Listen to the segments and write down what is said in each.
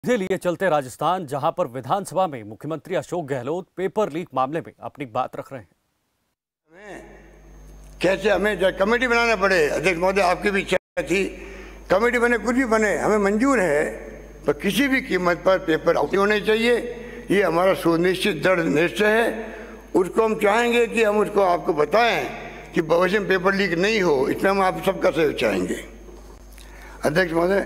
सीधे लिए चलते राजस्थान, जहां पर विधानसभा में मुख्यमंत्री अशोक गहलोत पेपर लीक मामले में अपनी बात रख रहे हैं। कैसे हमें कमेटी बनाना पड़े, अध्यक्ष महोदय आपकी भी इच्छा थी, कमेटी बने कुछ भी बने, हमें मंजूर है, पर किसी भी कीमत पर पेपर आउट होने चाहिए। ये हमारा सुनिश्चित दृढ़ निश्चय है। उसको हम चाहेंगे कि हम उसको आपको बताएं कि भविष्य में पेपर लीक नहीं हो, इसमें हम आप सबका सहयोग चाहेंगे। अध्यक्ष महोदय,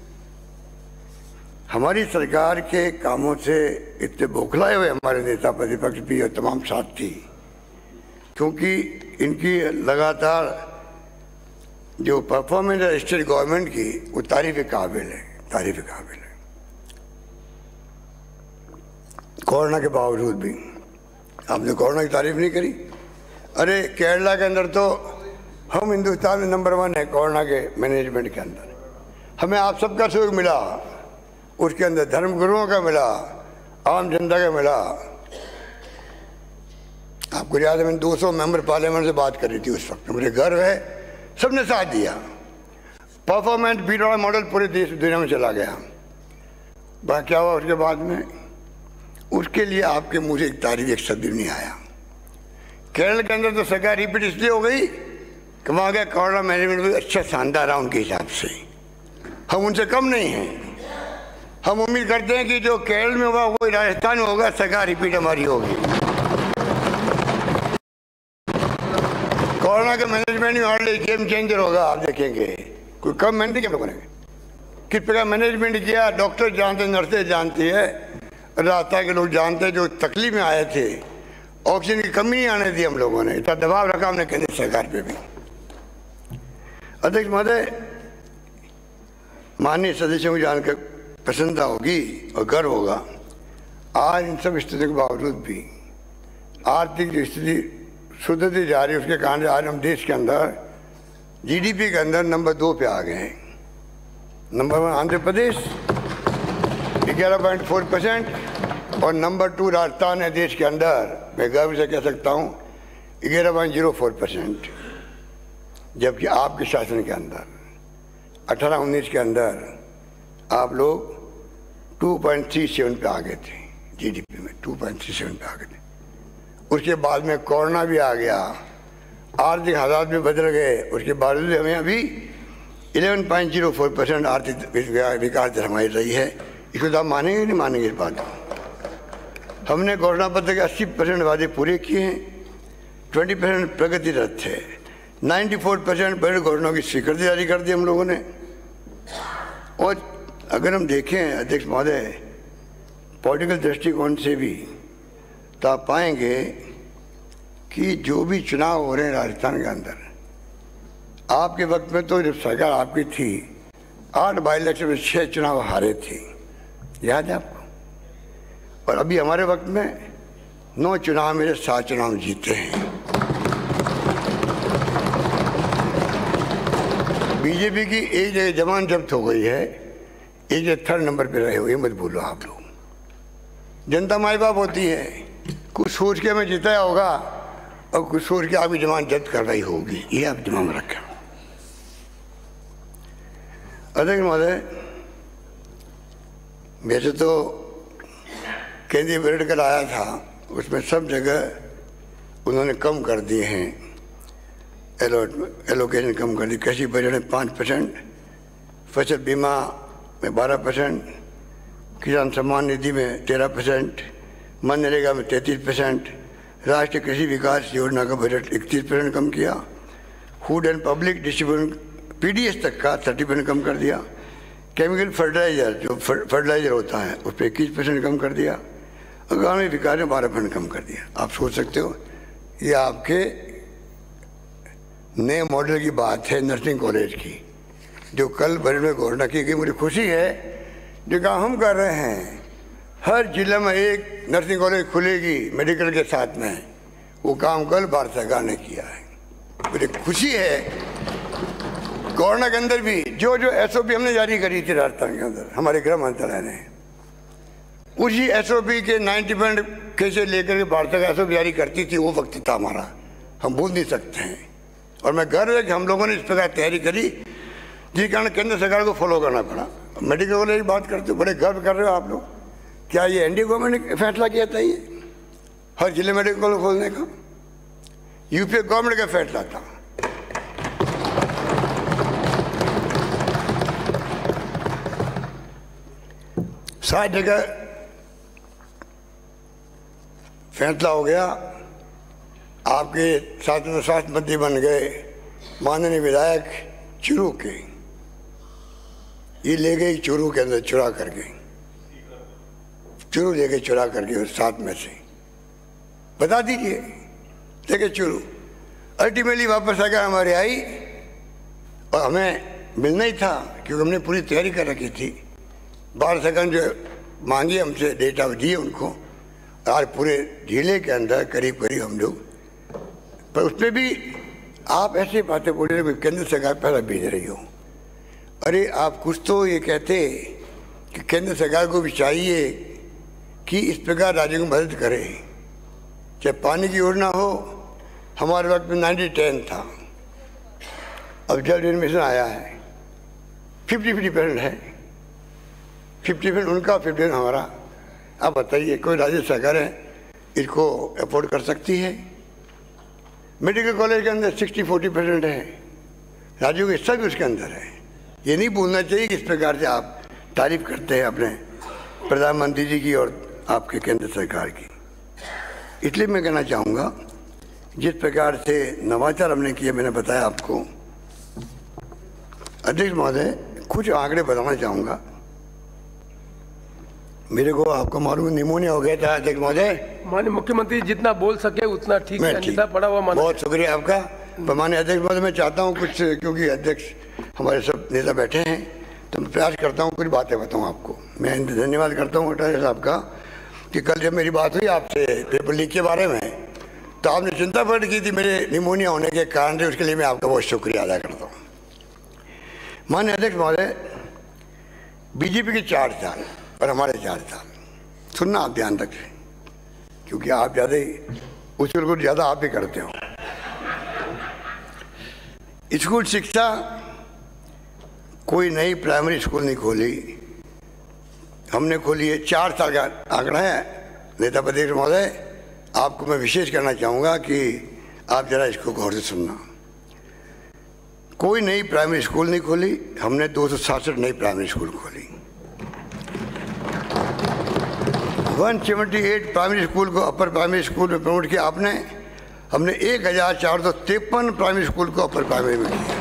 हमारी सरकार के कामों से इतने बौखलाए हुए हमारे नेता प्रतिपक्ष भी और तमाम साथी, क्योंकि इनकी लगातार जो परफॉर्मेंस है स्टेट गवर्नमेंट की, वो तारीफ काबिल है। कोरोना के बावजूद भी आपने कोरोना की तारीफ नहीं करी। अरे केरला के अंदर तो हम हिंदुस्तान में नंबर 1 है कोरोना के मैनेजमेंट के अंदर। हमें आप सबका सहयोग मिला, उसके अंदर धर्मगुरुओं का मिला, आम जनता का मिला। आपको याद है, मैंने 200 मेंबर पार्लियामेंट से बात करी थी उस वक्त। मुझे गर्व है, सबने साथ दिया। परफॉर्मेंस बीरोड़ा मॉडल पूरे देश दुनिया में चला गया। बाकी क्या हुआ उसके बाद में, उसके लिए आपके मुंह से एक तारीफ एक शब्द नहीं आया। केरल के अंदर तो सरकार रिपीट इसलिए हो गई कि वहाँ का कोरोना मैनेजमेंट भी अच्छा शानदार रहा उनके हिसाब से। हम उनसे कम नहीं हैं। हम उम्मीद करते हैं कि जो केरल में हुआ वही राजस्थान में होगा, सरकार रिपीट हमारी होगी। कोरोना के मैनेजमेंट में हमारे लिए गेम चेंजर होगा, आप देखेंगे। कोई कम मैंने क्या लोगों ने किस प्रकार मैनेजमेंट किया, डॉक्टर जानते, नर्सेज जानती है, रास्ता के लोग जानते, जो तकलीफ में आए थे। ऑक्सीजन की कमी नहीं आने दी हम लोगों ने, इतना दबाव रखा हमने केंद्र सरकार पे भी। अध्यक्ष महोदय, माननीय सदस्यों को जानकर प्रसन्नता होगी और गर्व होगा। आज इन सब स्थितियों के बावजूद भी आर्थिक जो स्थिति सुधरती जा रही है, उसके कारण आज हम देश के अंदर जीडीपी के अंदर नंबर 2 पे आ गए हैं। नंबर 1 आंध्र प्रदेश 11.4% और नंबर 2 राजस्थान है देश के अंदर। मैं गर्व से कह सकता हूँ 11.04%, जबकि आपके शासन के अंदर 18-19 के अंदर आप लोग 2.37 पे आ गए थे। जीडीपी में 2.37 पे आ गए थे। उसके बाद में कोरोना भी आ गया, आर्थिक हालात भी बदल गए। उसके बावजूद हमें अभी 11.04% आर्थिक विकास दर हमारी रही है। इसको तो आप मानेंगे नहीं मानेंगे इस बात को। हमने घोषणा पत्र के 80% वादे पूरे किए हैं, 20% प्रगतिरत थे, 94% बड़े घोषणाओं की स्वीकृति जारी कर दी हम लोगों ने। और अगर हम देखें अध्यक्ष महोदय, पॉलिटिकल दृष्टिकोण से भी, तो आप पाएंगे कि जो भी चुनाव हो रहे हैं राजस्थान के अंदर, आपके वक्त में तो जब सरकार आपकी थी 8 बाई इलेक्शन में 6 चुनाव हारे थे, याद है आपको। और अभी हमारे वक्त में 9 चुनाव में 7 चुनाव जीते हैं। बीजेपी की एक जगह जमान जब्त हो गई है, एक जगह 3rd नंबर पे रहे हो, ये मत भूलो आप लोग। जनता माई बाप होती है, कुछ सोच के हमें जिताया होगा और कुछ सोच के आपकी जमान जब्त कर रही होगी, ये आप दिमाग में रखें। अध्यक्ष महोदय, वैसे तो केंद्रीय बजट कल आया था, उसमें सब जगह उन्होंने कम कर दिए हैं, एलोकेशन कम कर दी। कृषि बजट में 5%, फसल बीमा में 12%, किसान सम्मान निधि में 13%, मनरेगा में 33%, राष्ट्रीय कृषि विकास योजना का बजट 31% कम किया, food and public distribution PDS तक का 30% कम कर दिया, केमिकल फर्टिलाइजर जो फर्टिलाइजर होता है उस पर 21% कम कर दिया, और ग्रामीण विकास में 12% कम कर दिया। आप सोच सकते हो, ये आपके नए मॉडल की बात है नर्सिंग कॉलेज की, जो कल बजट में घोषणा की गई। मुझे खुशी है जो काम हम कर रहे हैं, हर जिले में एक नर्सिंग कॉलेज खुलेगी मेडिकल के साथ में, वो काम कल भारत सरकार ने किया है। मुझे खुशी है। कोरोना के अंदर भी जो एसओपी हमने जारी करी थी राजस्थान के अंदर, हमारे गृह मंत्रालय ने उसी एसओपी के 90% कैसे लेकर के भारत सरकार एसओपी जारी करती थी, वो वक्त था हमारा, हम भूल नहीं सकते हैं। और मैं गर्व है कि हम लोगों ने इस प्रकार तैयारी करी, जिस कारण केंद्र सरकार को फॉलो करना पड़ा। मेडिकल कॉलेज की बात करते हो, बड़े गर्व कर रहे हो आप लोग। क्या ये एनडीए गवर्नमेंट ने फैसला किया था ये हर जिले मेडिकल कॉलेज खोलने का? यूपीए गवर्नमेंट का फैसला था। सारी जगह फैसला हो गया। आपके स्वास्थ्य मंत्री बन गए माननीय विधायक चुरू के, ये ले गई चुरू के अंदर चुरा करके, चुरू ले गए चुरा करके 7 में से, बता दीजिए। लेके चुरू अल्टीमेटली वापस आकर हमारे आई और हमें मिलना ही था क्योंकि हमने पूरी तैयारी कर रखी थी। 12 सेकंड जो मांगी हमसे डेटा दिए उनको, और पूरे जिले के अंदर करीब करीब हम लोग, पर उसमें भी आप ऐसी बातें बोल रहे हो केंद्र सरकार पहले भेज रही हो। अरे आप कुछ तो ये कहते कि केंद्र सरकार को भी चाहिए कि इस प्रकार राज्यों को मदद करे, चाहे पानी की योजना हो। हमारे वक्त में 90-10 था, अब जल जीवन मिशन आया है, 50-50% है, 50% उनका 50% हमारा। आप बताइए कोई राज्य सरकार है इसको अफोर्ड कर सकती है? मेडिकल कॉलेज के अंदर 60-40% है, राज्यों के सब उसके अंदर है। ये नहीं भूलना चाहिए कि इस प्रकार से आप तारीफ करते हैं अपने प्रधानमंत्री जी की और आपके केंद्र सरकार की। इसलिए मैं कहना चाहूँगा जिस प्रकार से नवाचार हमने किया, मैंने बताया आपको। अध्यक्ष महोदय, कुछ आंकड़े बताना चाहूँगा। मेरे को आपको मालूम निमोनिया हो गया था अध्यक्ष महोदय। माननीय मुख्यमंत्री जितना बोल सके उतना ठीक है, अन्यथा पड़ा हुआ माना। बहुत शुक्रिया आपका। पर माननीय अध्यक्ष महोदय, मैं चाहता हूँ कुछ, क्योंकि अध्यक्ष हमारे सब नेता बैठे हैं, तो मैं प्रयास करता हूँ कुछ बातें बताऊँ आपको। मैं धन्यवाद करता हूँ अटल साहब का कि कल जब मेरी बात हुई आपसे पेपर लीक के बारे में, तो आपने चिंता प्रकट की थी मेरे निमोनिया होने के कारण से। उसके लिए मैं आपका बहुत शुक्रिया अदा करता हूँ। माननीय अध्यक्ष महोदय, बीजेपी के 4 साल और हमारे 4 साल, सुनना आप ध्यान रखें क्योंकि आप ज़्यादा ही उछल कुछ ज़्यादा आप ही करते हो। स्कूल शिक्षा, कोई नई प्राइमरी स्कूल नहीं खोली, हमने खोली है। 4 साल का आंकड़ा है। नेता प्रतिपक्ष महोदय, आपको मैं विशेष करना चाहूँगा कि आप जरा इसको गौर से सुनना। कोई नई प्राइमरी स्कूल नहीं खोली, हमने 267 नई प्राइमरी स्कूल खोली। 178 प्राइमरी स्कूल को अपर प्राइमरी स्कूल में प्रमोट किया आपने। हमने 1453 प्राइमरी स्कूल को अपर प्राइमरी में किया।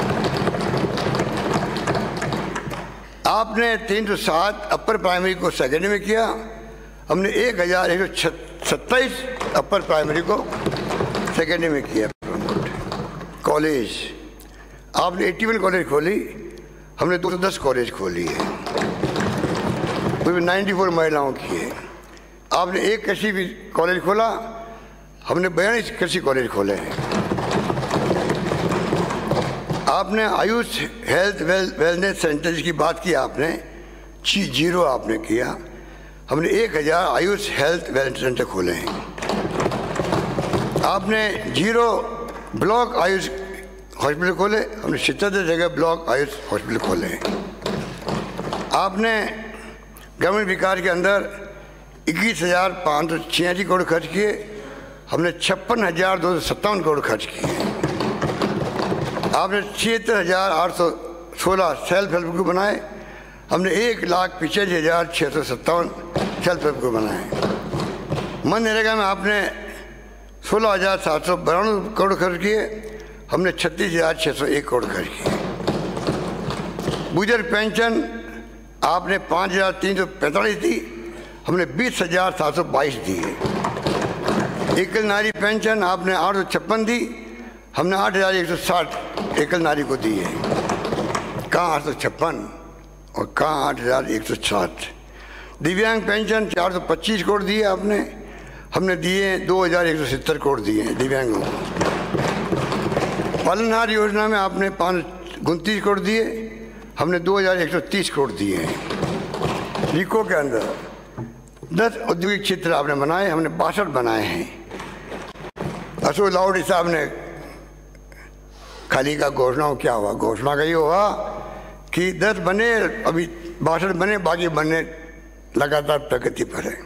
आपने 307 अपर प्राइमरी को सेकेंडरी में किया। हमने 1127 अपर प्राइमरी को सेकेंडरी में किया प्रमोट। कॉलेज, आपने 81 कॉलेज खोली, हमने 210 कॉलेज खोली है, उसमें 94 महिलाओं की है। आपने एक कृषि भी कॉलेज खोला, हमने 42 कृषि कॉलेज खोले हैं। आपने आयुष हेल्थ वेलनेस सेंटर्स की बात की, आपने 0 आपने किया। हमने 1000 आयुष हेल्थ वेलनेस सेंटर खोले हैं। आपने 0 ब्लॉक आयुष हॉस्पिटल खोले, हमने 77 जगह ब्लॉक आयुष हॉस्पिटल खोले हैं। आपने ग्रामीण विकास के अंदर 21,586 करोड़ खर्च किए, हमने 56,257 करोड़ खर्च किए। आपने 76,816 सेल्फ हेल्प ग्रुप बनाए, हमने 1,85,657 सेल्फ हेल्प ग्रुप बनाए। मनरेगा में आपने 16,792 करोड़ खर्च किए, हमने 36,601 करोड़ खर्च किए। बुजुर्ग पेंशन आपने 5,345 दी, हमने 20,722 दी है। एकल नारी पेंशन आपने 856 दी, हमने 8,160 एकल नारी को दी है। कहाँ 856 और कहाँ 8,160। दिव्यांग पेंशन 425 करोड़ दिए आपने, हमने दिए 2,170 करोड़ दिए हैं दिव्यांगों को। पालनहार योजना में आपने 529 करोड़ दिए, हमने 2,130 करोड़ दिए हैं। रिको के अंदर 10 औद्योगिक क्षेत्र आपने बनाए, हमने 62 बनाए हैं। अशोक लाहौटी साहब ने खाली का घोषणा क्या हुआ? घोषणा का ये हुआ कि 10 बने, अभी 62 बने, बाकी बनने लगातार प्रगति पर है।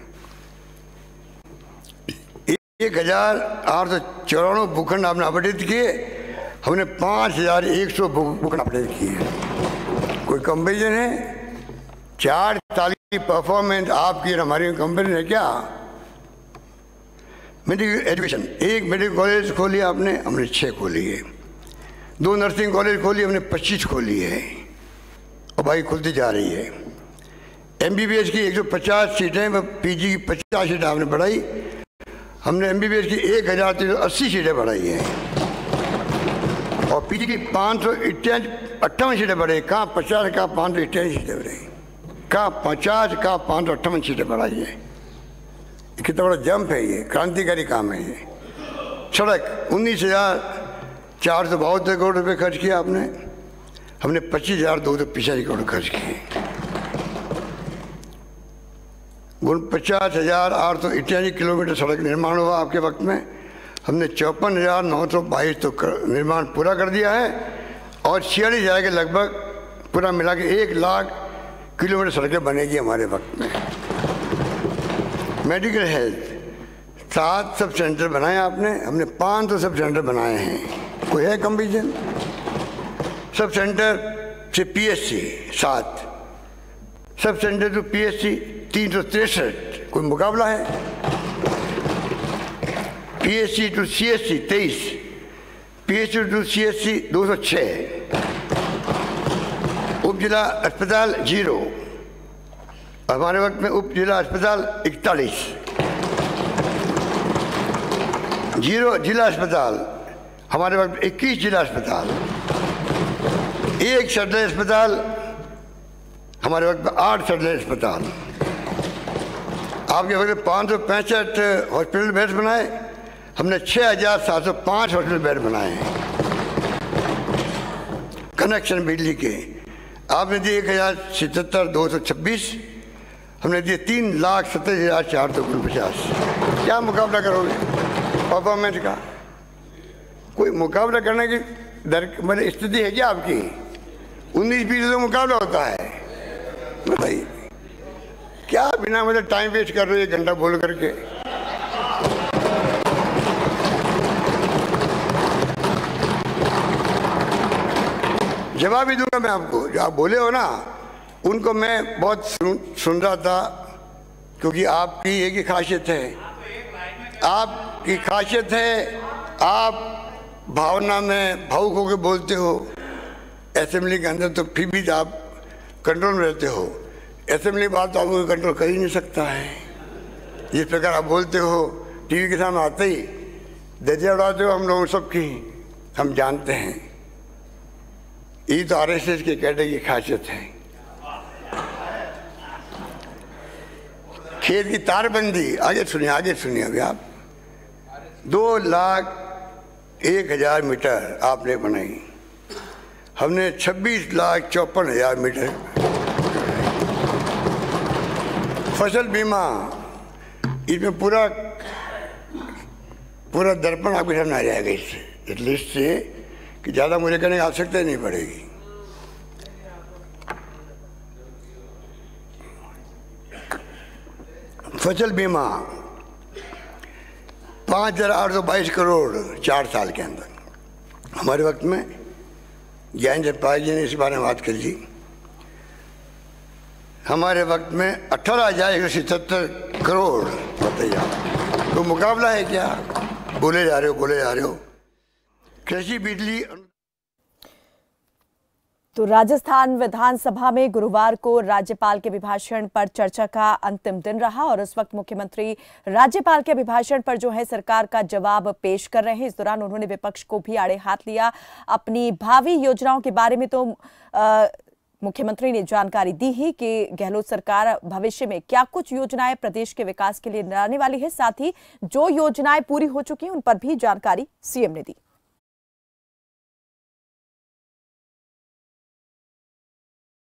1894 भूखंड आपने आवंटित किए, हमने 5100 भूखंड आवंटित किए। कोई कंपेरिजन है? 4 साल की परफॉर्मेंस आपकी और हमारी कंपेरिजन है क्या? मेडिकल एजुकेशन, 1 मेडिकल कॉलेज खोली आपने, हमने 6 खोली है। 2 नर्सिंग कॉलेज खोली, हमने 25 खोली है और भाई खुलती जा रही है। MBBS की 150 सीटें, PG की 50 सीटें आपने बढ़ाई, हमने MBBS की 1380 सीटें बढ़ाई हैं और PG की 558 सीटें बढ़ाई। कहाँ 50, कहाँ 558 सीटें बढ़ाई, कहाँ 50, कहाँ 558 सीटें बढ़ाई है। कितना बड़ा जंप है ये, क्रांतिकारी काम है ये। सड़क 19,472 करोड़ रुपए खर्च किया आपने, हमने 25,285 करोड़ खर्च किए। 50,888 किलोमीटर सड़क निर्माण हुआ आपके वक्त में, हमने 54,922 तो निर्माण पूरा कर दिया है और 46,000 के लगभग पूरा मिला के 1 लाख किलोमीटर सड़कें बनेगी हमारे वक्त में। मेडिकल हेल्थ 7 सब सेंटर बनाए आपने, हमने 500 सब सेंटर बनाए हैं। कोई है कंपेरिजन? सब सेंटर से PSC 7, sub centre to PSC 363, कोई मुकाबला है? PSC to CSC 23, PSC to CSC 206, उप जिला अस्पताल 0, हमारे वक्त में उप जिला अस्पताल 41, 0 जिला अस्पताल, हमारे वक्त 21 जिला अस्पताल, 1 सदर अस्पताल, हमारे वक्त में 8 सदर अस्पताल। आपके वक्त में 565 हॉस्पिटल बेड्स बनाए, हमने 6,705 हॉस्पिटल बेड बनाए हैं। कनेक्शन बिजली के आपने दिए 1,077,226, हमने दिए 3,70,449। क्या मुकाबला करोगे परफॉर्मेंस का? कोई मुकाबला करने की मतलब स्थिति है क्या आपकी? 19-20 तो मुकाबला होता है। बताइए क्या बिना मतलब टाइम वेस्ट कर रहे हो 1 घंटा बोल करके? जवाब ही दूंगा मैं आपको। जो आप बोले हो ना, उनको मैं बहुत सुन रहा था, क्योंकि आपकी एक ही खासियत है, आपकी खासियत है, आप भावना में भावुक होकर बोलते हो। असेंबली के अंदर तो फिर भी आप कंट्रोल में रहते हो, असेंबली बात तो आपको कंट्रोल कर ही नहीं सकता है। जिस प्रकार आप बोलते हो, टीवी के सामने आते ही दर्जा उड़ाते हो हम लोग सबकी, हम जानते हैं। ये तो RSS के कैडर की खासियत है। खेत की तारबंदी, आगे सुनिए अभी आप। 2,01,000 मीटर आपने बनाई, हमने 26,54,000 मीटर। फसल बीमा, इसमें पूरा दर्पण आपके सामने आ जाएगा इस लिस्ट से, कि ज़्यादा मुझे करने की आवश्यकता ही नहीं पड़ेगी। फसल बीमा 5,822 करोड़ 4 साल के अंदर। हमारे वक्त में ज्ञान जयपाल जी ने इस बारे में बात कर ली। हमारे वक्त में 18,177 करोड़। बताइए तो मुकाबला है क्या? बोले जा रहे हो। कृषि बिजली। तो राजस्थान विधानसभा में गुरुवार को राज्यपाल के अभिभाषण पर चर्चा का अंतिम दिन रहा और इस वक्त मुख्यमंत्री राज्यपाल के अभिभाषण पर जो है सरकार का जवाब पेश कर रहे हैं। इस दौरान उन्होंने विपक्ष को भी आड़े हाथ लिया। अपनी भावी योजनाओं के बारे में तो मुख्यमंत्री ने जानकारी दी ही कि गहलोत सरकार भविष्य में क्या कुछ योजनाएं प्रदेश के विकास के लिए लाने वाली है। साथ ही जो योजनाएं पूरी हो चुकी हैं उन पर भी जानकारी सीएम ने दी।